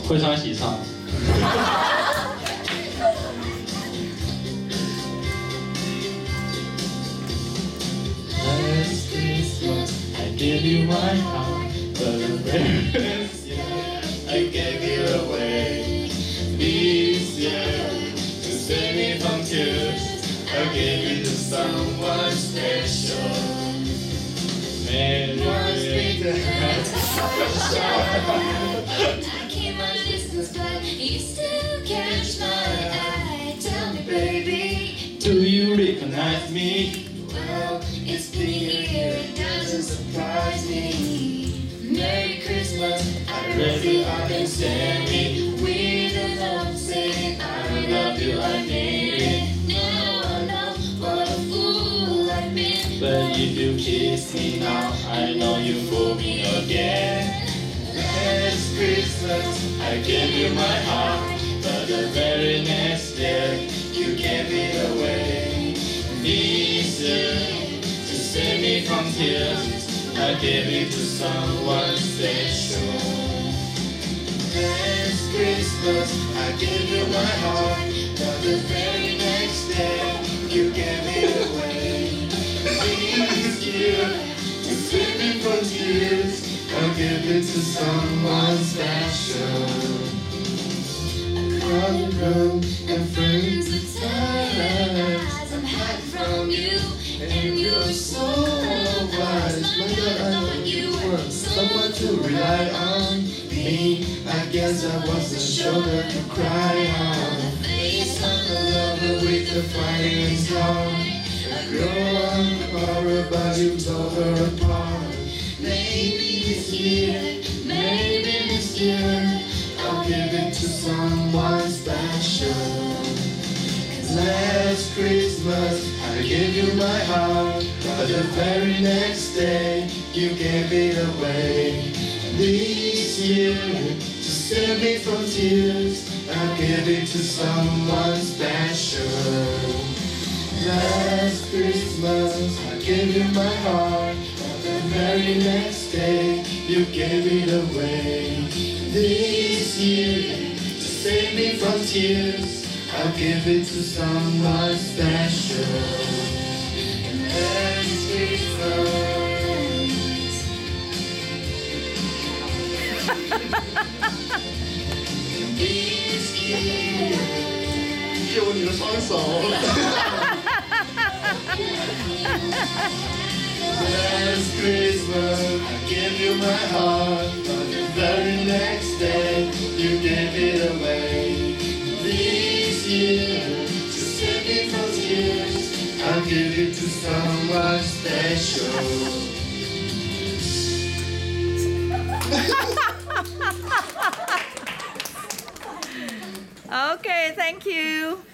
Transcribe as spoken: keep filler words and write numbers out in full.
会唱一起唱。Last Christmas I gave you my heart, but the very next year I gave you away. This year, to save me from tears, I gave it to someone special. Merry Christmas. I keep my distance, but you still catch my eye. Tell me, baby, Do you recognize me? well, it's been a year, it doesn't surprise me. Merry Christmas, I love you, I've been standing with a note saying I love you, I made it. Now I know what a fool I've been. But if you kiss me now, I know you fool me again. Last Christmas, I gave you my heart, but the very next year, you gave it away. This year, to save me from tears, I gave it to someone special. Last Christmas, I gave you my heart, but the very next day, you gave it away. This year, to save me from tears, I'll give it to someone special. Crowded room and friends with ties. I'm hiding from you, and you're so wise. wise. My God, I know you were someone to rely on. Me, I guess I was the shoulder to cry on. The face of The lover with the fighting song. I grow on her, but you tore her apart. maybe this year, maybe this year, I'll give it to someone special. Last Christmas, I gave you my heart, but the very next day, you gave it away. This year, to save me from tears, I'll give it to someone special. Last Christmas, I gave you my heart, but the very next day, you gave it away. This year, to save me from tears, I'll give it to someone special. Last Christmas. This year. 借我你的双手。Last Christmas, I gave you my heart, but the very next day, you gave it away. This year, to save me from tears, I'll give it to someone special. Okay, thank you.